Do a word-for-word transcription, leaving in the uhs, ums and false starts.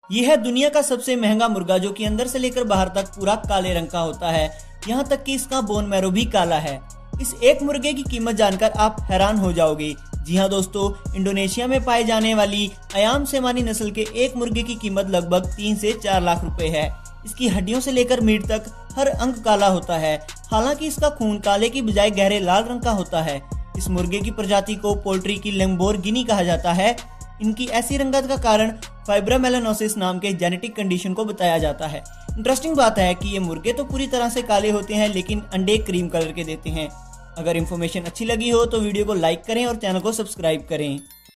यह है दुनिया का सबसे महंगा मुर्गा जो कि अंदर से लेकर बाहर तक पूरा काले रंग का होता है, यहाँ तक कि इसका बोन मैरो भी काला है। इस एक मुर्गे की कीमत जानकर आप हैरान हो जाओगे। जी हाँ दोस्तों, इंडोनेशिया में पाए जाने वाली अयाम सेमानी नस्ल के एक मुर्गे की कीमत लगभग तीन से चार लाख रुपए है। इसकी हड्डियों से लेकर मीट तक हर अंग काला होता है। हालांकि इसका खून काले की बजाय गहरे लाल रंग का होता है। इस मुर्गे की प्रजाति को पोल्ट्री की लैम्बोर्गिनी कहा जाता है। इनकी ऐसी रंगत का कारण फाइब्रोमेलानोसिस नाम के जेनेटिक कंडीशन को बताया जाता है। इंटरेस्टिंग बात है कि ये मुर्गे तो पूरी तरह से काले होते हैं, लेकिन अंडे क्रीम कलर के देते हैं। अगर इन्फॉर्मेशन अच्छी लगी हो तो वीडियो को लाइक करें और चैनल को सब्सक्राइब करें।